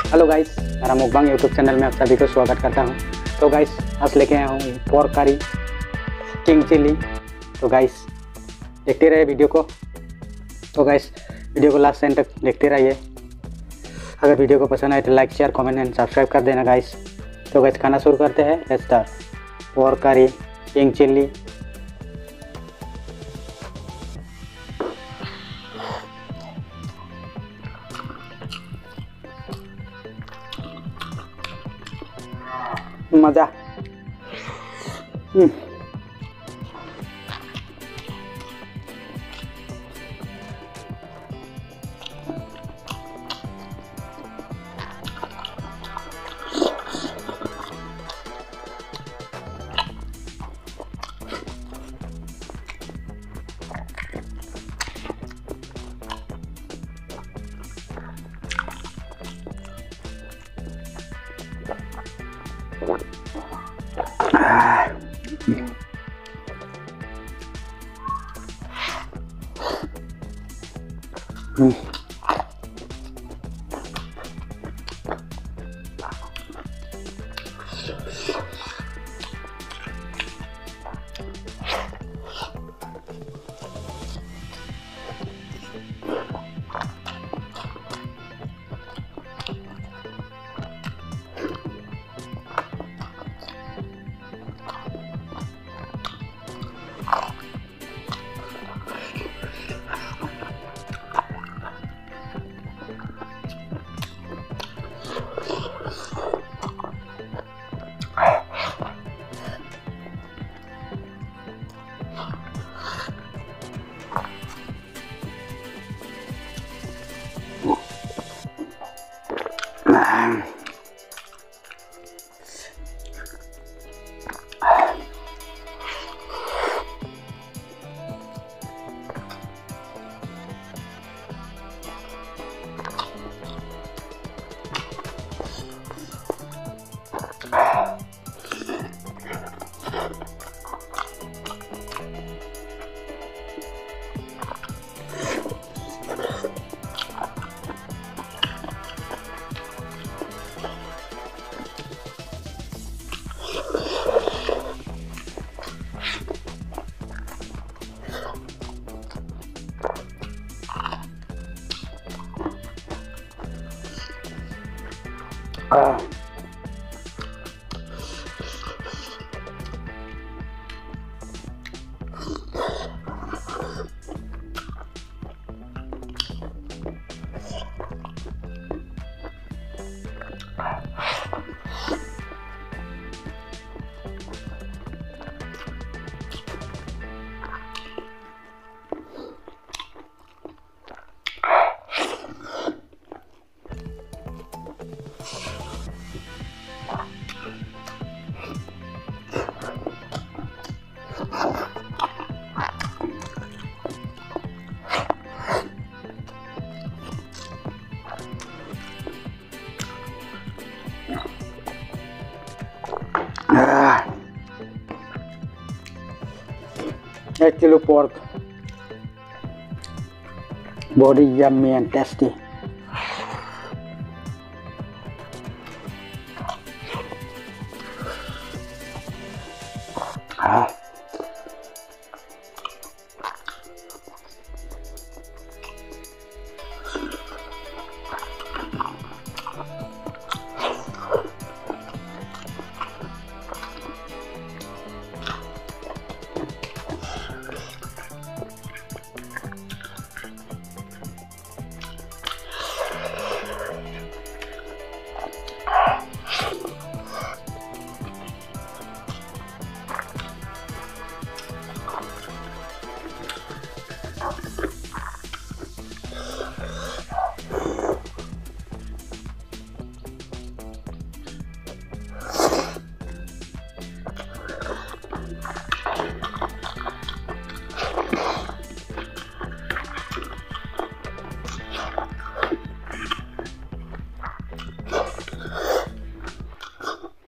Hello guys, मेरा मुकबांग YouTube channel में आप सभी को स्वागत करता हूं। तो गाइस, आज लेके आया हूं पोर्क करी किंग चिली। तो गाइस, देखते रहिए वीडियो को। तो गाइस, वीडियो को लास्ट एंड तक देखते रहिए। अगर वीडियो को पसंद आए तो like, share, comment and subscribe कर देना गाइस। तो गाइस, खाना शुरू करते हैं। Let's start. Pork curry king chilli. मज़ा। Let's look pork. Body yummy and tasty.